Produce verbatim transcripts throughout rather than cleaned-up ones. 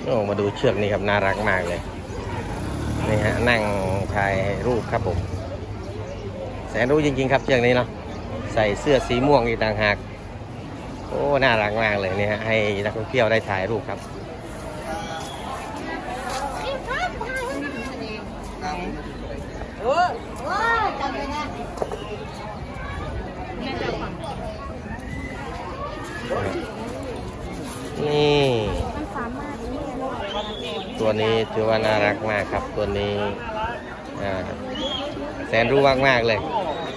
โอ้มาดูเชือกนี่ครับน่ารักมากเลยนี่ฮะนั่งถ่ายรูปครับผมแสนรู้จริงๆครับเชือกนี้เนาะใส่เสื้อสีม่วงอีกต่างหากโอ้น่ารักมากเลยนี่ฮะให้นักท่องเที่ยวได้ถ่ายรูปครับนี่ตัวนี้ถือว่าน่ารักมากครับตัวนี้แสนรู้มากๆเลย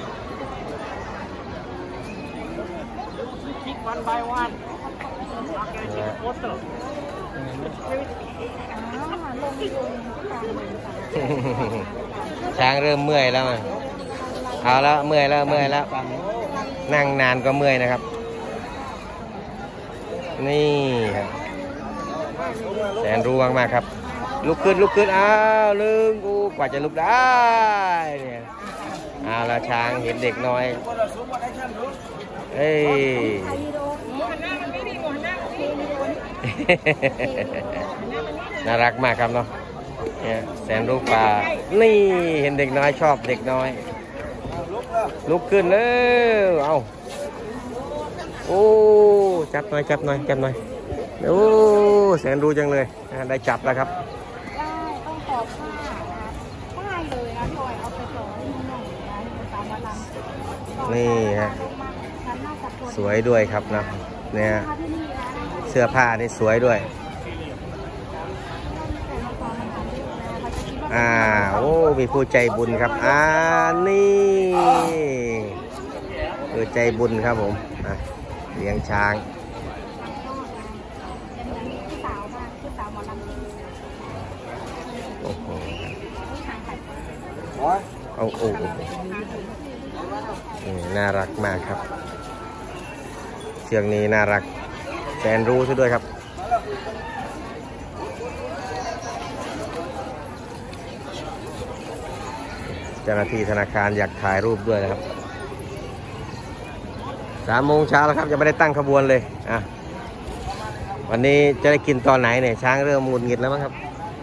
ช้างเริ่มเมื่อยแล้วเอาแล้วเมื่อยแล้วเมื่อยแล้วนั่งนานก็เมื่อยนะครับนี่ครับแสนรู้มากๆครับลุกขึ้นลุกขึ้นอ้าวลืมกูกว่าจะลุกได้เนี่ยเอาละช้างเห็นเด็กน้อยเอ้ยน่ารักมากครับเนาะเนี่ยแสนรู้ป่านี่เห็นเด็กน้อยชอบเด็กน้อยลุกขึ้นเลยเอาโอ้จับหน่อยจับหน่อยจับหน่อยโอ้แสนรู้จังเลยได้จับแล้วครับได้ต้องขอผ้าได้เลยนะพลอยเอาไปต่อให้น้องๆนะตามมาลำนี่ฮะสวยด้วยครับนะเนี่ยเสื้อผ้านี่สวยด้วยอ่าโอ้มีผู้ใจบุญครับอ่านี่ผู้ใจบุญครับผมอ่ะเลี้ยงช้างโอ้โหเอาโอ้โหน่ารักมากครับเชือกนี้น่ารักแสนรู้ซะด้วยครับเจ้าหน้าที่ธนาคารอยากถ่ายรูปด้วยนะครับสามโมงเช้าแล้วครับยังไม่ได้ตั้งขบวนเลยอ่ะวันนี้จะได้กินตอนไหนเนี่ยช้างเริ่มหงุดหงิดแล้วมั้งครับ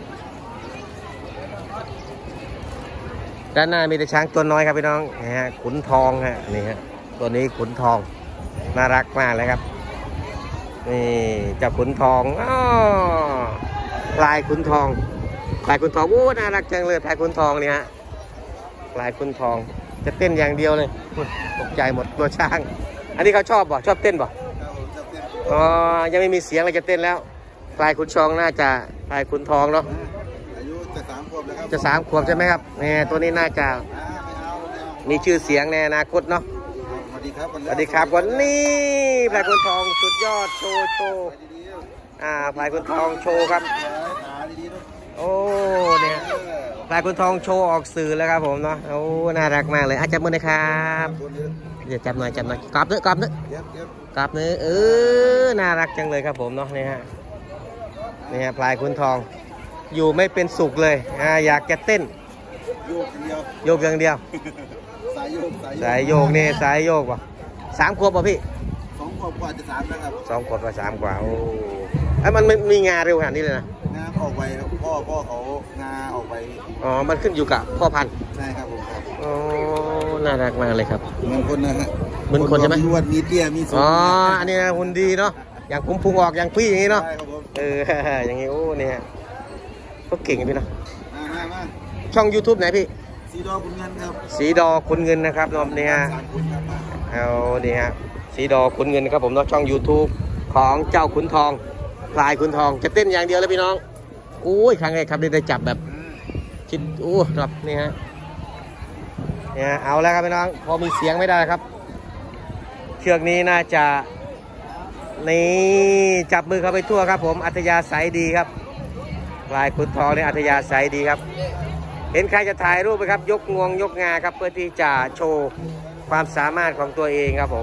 ด้านหน้ามีแต่ช้างตัวน้อยครับพี่น้องนะฮะขุนทองฮะนี่ฮะตัวนี้ขุนทองน่ารักมากเลยครับนี่เจ้าขุนทองอ้อลายขุนทองลายขุนทองโอ้น่ารักจังเลยลายขุนทองเนี่ยฮะลายขุนทองจะเต้นอย่างเดียวเลยตกใจหมดตัวช้างอันนี้เขาชอบบ่ชอบเต้นบ่อ๋อยังไม่มีเสียงเลยจะเต้นแล้วลายขุนทองน่าจะลายขุนทองเนาะอายุจะสามขวบแล้วครับจะสามขวบใช่ไหมครับเนี่ยตัวนี้น่าจะมีชื่อเสียงในอนาคตเนาะสวัสดีครับสวัสดีครับวันนี้พลายขุนทองสุดยอดโชว์โชว์อ่าพลายขุนทองโชว์ครับโอ้เนี่ยพลายขุนทองโชว์ออกสื่อแล้วครับผมเนาะโอ้น่ารักมากเลยอาจับมือนะครับเดี๋ยวจับหน่อยจับหน่อยกราบเนื้อกราบเนื้อกราบเนื้อเออน่ารักจังเลยครับผมเนาะนี่ฮะนี่ฮะพลายขุนทองอยู่ไม่เป็นสุขเลยอ่าอยากจะเต้นโยกอย่างเดียวโยกอย่างเดียวสายโยกสายโยกนี่สายโยกป่ะสามขวบป่ะพี่สองขวบกว่าจะสามนะครับสองขวบกว่าสามกว่าโอ้ไอ้มันมันมีงาเร็วขนาดนี้เลยนะงาออกไปพ่อพ่อเขางาออกไปอ๋อมันขึ้นอยู่กับพ่อพันธุ์ใช่ครับผมครับโอ้น่ารักมากเลยครับเหมือนคนนะฮะเหมือนคนใช่ไหมมีวันมีเตี้ยมีสูงอ๋ออันนี้หุ่นดีเนาะอย่างพุงพุงออกอย่างพี่อย่างนี้เนาะเอออย่างนี้โอ้เนี่ยก็เก่งพี่เนาะช่อง ยูทูบ ไหนพี่สีดอขุนเงินครับสีดอขุนเงินนะครับนมเนี่ยเอาดีฮะสีดอขุนเงินครับผมเนาะช่อง ยูทูบ ของเจ้าขุนทองพลายขุนทองจะเต้นอย่างเดียวเลยพี่น้องโอ้ยครั้งแรกครับได้จับแบบคิดโอ้ครับนี่ฮะเนี่ยเอาแล้วครับพี่น้องพอมีเสียงไม่ได้ครับเชือกนี้น่าจะนี่จับมือเข้าไปทั่วครับผมอัธยาศัยดีครับพลายขุนทองเนี่ยอัธยาศัยดีครับเห็นใครจะถ่ายรูปไหมครับยกงวงยกงาครับเพื่อที่จะโชว์ความสามารถของตัวเองครับผม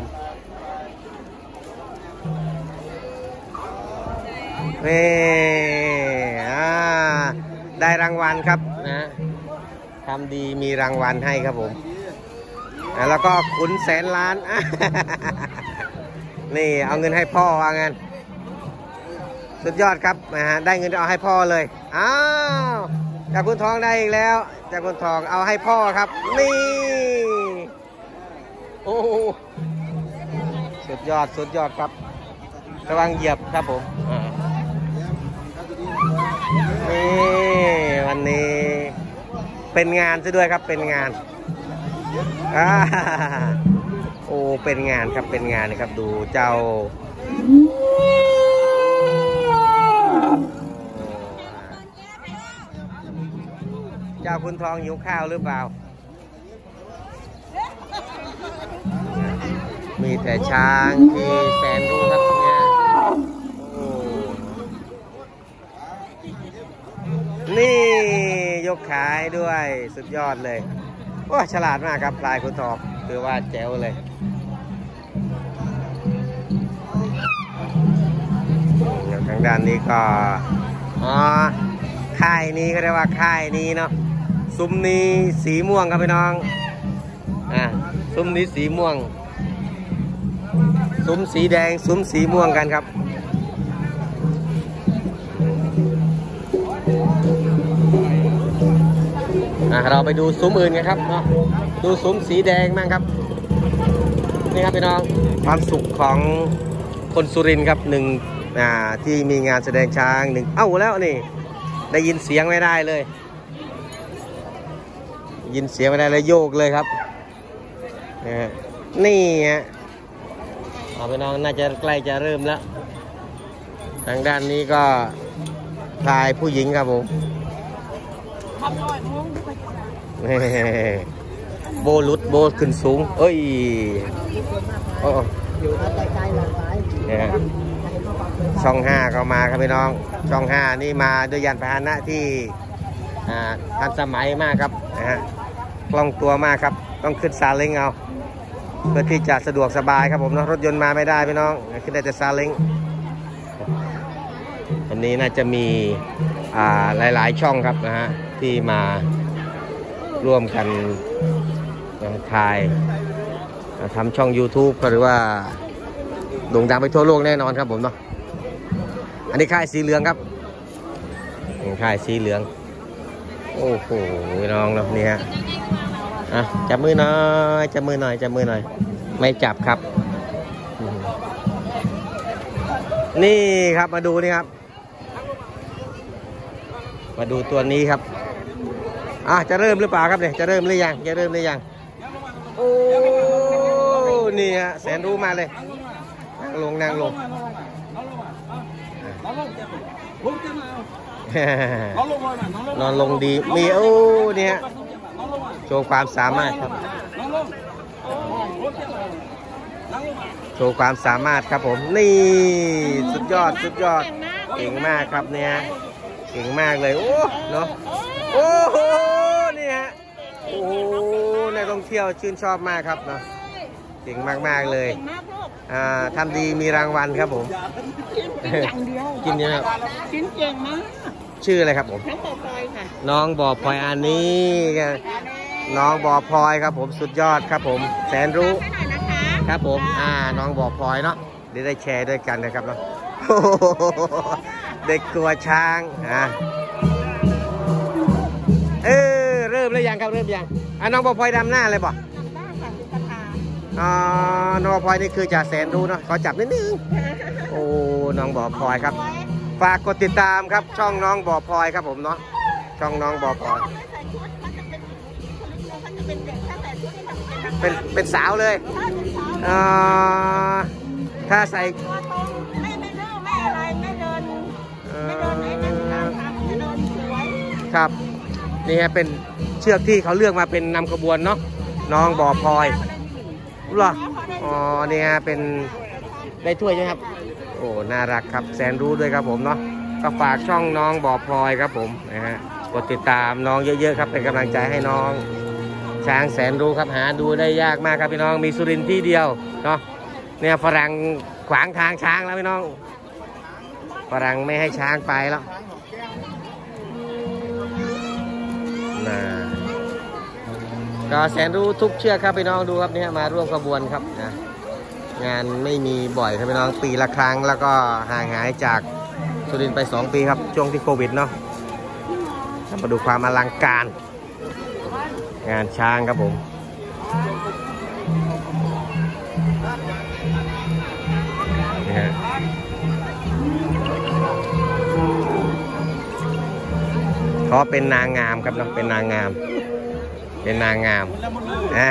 นี่ได้รางวัลครับนะทำดีมีรางวัลให้ครับผมแล้วก็ขุนแสนล้านนี่เอาเงินให้พ่อว่างั้นสุดยอดครับนะฮะได้เงินเอาให้พ่อเลยอ้าวจากคุณทองได้อีกแล้วจากคุณทองเอาให้พ่อครับนี่โอ้สุดยอดสุดยอดครับระวังเหยียบครับผมนี่วันนี้เป็นงานซะด้วยครับเป็นงานอ่าโอ้เป็นงานครับเป็นงานนะครับดูเจ้าเจ้าคุณทองหิวข้าวหรือเปล่ามีแต่ช้างที่แสนรู้ครับเนี่ยนี่ยกขายด้วยสุดยอดเลยโอ้ฉลาดมากครับพลายคุณทองคือว่าแจ๋วเลยทางด้านนี้ก็อ๋อค่ายนี้ก็เรียกว่าค่ายนี้เนาะซุ้มนี้สีม่วงครับพี่น้องอ่ะซุ้มนี้สีม่วงซุ้มสีแดงซุ้มสีม่วงกันครับอ่ะเราไปดูซุ้มอื่นกันครับเนาะดูซุ้มสีแดงบ้างครับนี่ครับพี่น้องความสุขของคนสุรินทร์ครับหนึ่งอ่าที่มีงานแสดงช้างหนึ่งเอ้าแล้วนี่ได้ยินเสียงไม่ได้เลยยินเสียงไม่ได้เลยโยกเลยครับนี่ฮะเอาพี่น้องน่าจะใกล้จะเริ่มแล้วทางด้านนี้ก็พลายผู้หญิงครับผมโบลุดโบขึ้นสูงเอ้ยโอ้อยู่ท่าใกล้ๆหลังซ้ายเนี่ยช่องห้าก็มาครับพี่น้องช่องห้านี่มาด้วยยานพาหนะที่ทันสมัยมากครับนะฮะคล่องตัวมากครับต้องขึ้นซาเล้งเอาเพื่อที่จะสะดวกสบายครับผมเนาะรถยนต์มาไม่ได้พี่น้องขึ้นได้แต่ซาเล้งอันนี้น่าจะมีหลายๆช่องครับนะฮะที่มาร่วมกันถ่ายทำช่อง ยูทูบ หรือว่าโด่งดังไปทั่วโลกแน่นอนครับผมเนาะอันนี้ค่ายสีเหลืองครับค่ายสีเหลืองโอ้โหน้องเนาะนี่ฮะอ่ะจับมือหน่อยจับมือหน่อยจับมือหน่อยไม่จับครับนี่ครับมาดูนี่ครับมาดูตัวนี้ครับอ่ะจะเริ่มหรือเปล่าครับเนี่ยจะเริ่มหรือยังจะเริ่มหรือยังโอ้นี่ฮะแสนรู้มาเลยนั่งลงนั่งลงนอนลงดีมีโอ้เนี่ยโชว์ความสามารถครับโชว์ความสามารถครับผมนี่สุดยอดสุดยอดเก่งมากครับเนี่ยเก่งมากเลยโอ้เนาะโอ้โหนี่ฮะโอ้โหนักท่องเที่ยวชื่นชอบมากครับเนาะเก่งมากๆเลยอ่าทำดีมีรางวัลครับผมกินเยอะกินเก่งมากชื่ออะไรครับผมน้องบ่อพลอยค่ะน้องบ่อพลอยอันนี้น้องบ่อพลอยครับผมสุดยอดครับผมแสนรู้ครับผมอ่าน้องบ่อพลอยเนาะเดี๋ยวได้แชร์ด้วยกันนะครับเนาะเด็กตัวช้างอ่ะเออเริ่มแล้วยังครับเริ่มยังอ่ะน้องบ่อพลอยดำหน้าเลยบ่อ๋อน้องบ่อพลอยนี่คือจ่าแสนรู้เนาะขอจับนิดนึงโอ้น้องบ่อพลอยครับฝากกดติดตามครับช่องน้องบ่อพลอยครับผมเนาะช่องน้องบ่อพลอยเป็นเป็นสาวเลยอ่าถ้าใส่ไม่ไม่เล่าไม่อะไรไม่เดินไม่เดินไหนไม่ตามทางไม่เดินสวยครับนี่ฮะเป็นเชือกที่เขาเลือกมาเป็นนำขบวนเนาะน้องบ่อพลอยรู้หรออ๋อนี่ฮะเป็นได้ถ้วยใช่ไหมครับโอ้น่ารักครับแสนรู้ด้วยครับผมเนาะก็ฝากช่องน้องบ่อพลอยครับผมนะฮะกดติดตามน้องเยอะๆครับเป็นกำลังใจให้น้องช้างแสนรู้ครับหาดูได้ยากมากครับพี่น้องมีสุรินทร์ที่เดียวเนาะเนี่ยฝรั่งขวางทางช้างแล้วพี่น้องฝรั่งไม่ให้ช้างไปแล้วนะก็แสนรู้ทุกเชือกครับพี่น้องดูครับเนี่ยมาร่วมขบวนครับนะงานไม่มีบ่อยครับพี่น้องปีละครั้งแล้วก็ห่างหายจากสุรินทร์ไปสองปีครับช่วงที่โควิดเนาะมาดูความอลังการงานช้างครับผมนี่ฮะเขาเป็นนางงามครับเนาะเป็นนางงามเป็นนางงามอ่า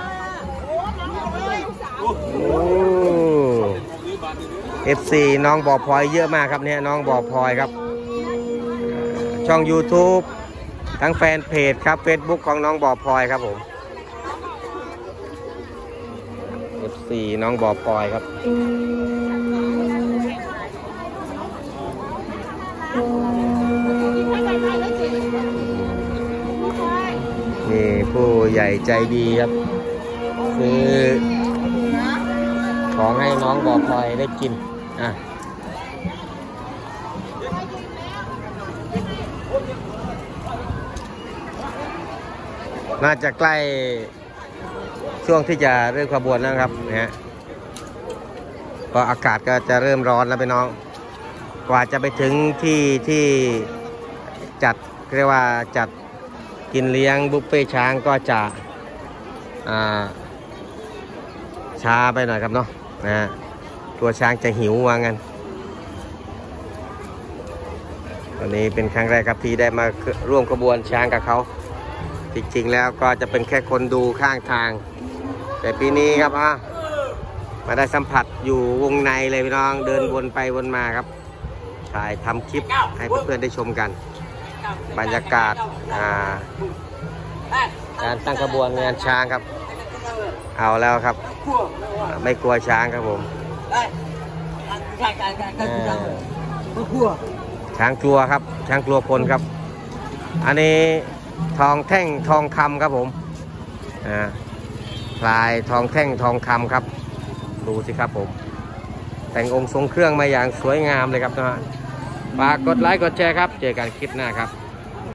เอฟซีน้องบ่อพลอยเยอะมากครับเนี่ยน้องบ่อพลอยครับช่อง YouTube ทั้งแฟนเพจครับ Facebook ของน้องบ่อพลอยครับผม เอฟ ซี น้องบ่อพลอยครับนี่ผู้ใหญ่ใจดีครับคือของให้น้องบ่อพลอยได้กินอ่ะน่าจะใกล้ช่วงที่จะเริ่มขบวนแล้วครับนะฮะก็อากาศก็จะเริ่มร้อนแล้วไปน้องกว่าจะไปถึงที่ที่จัดเรียกว่าจัดกินเลี้ยงบุฟเฟ่ช้างก็จะอ่าช้าไปหน่อยครับเนาะนะฮะตัวช้างจะหิวว่างั้นวันนี้เป็นครั้งแรกครับที่ได้มาร่วมขบวนช้างกับเขาจริงๆแล้วก็จะเป็นแค่คนดูข้างทางแต่ปีนี้ครับอ่ะมาได้สัมผัสอยู่วงในเลยพี่น้องเดินวนไปวนมาครับถ่ายทำคลิปให้เพื่อนๆได้ชมกันบรรยากาศการตั้งขบวนงานช้างครับเอาแล้วครับไม่กลัวช้างครับผมช้างกลัวครับช้างกลัวคนครับอันนี้ทองแท่งทองคำครับผมอ่าพลายทองแท่งทองคำครับดูสิครับผมแต่งองค์ทรงเครื่องมาอย่างสวยงามเลยครับนะฮะฝากกดไลค์กดแชร์ครับเจอกันคลิปหน้าครับ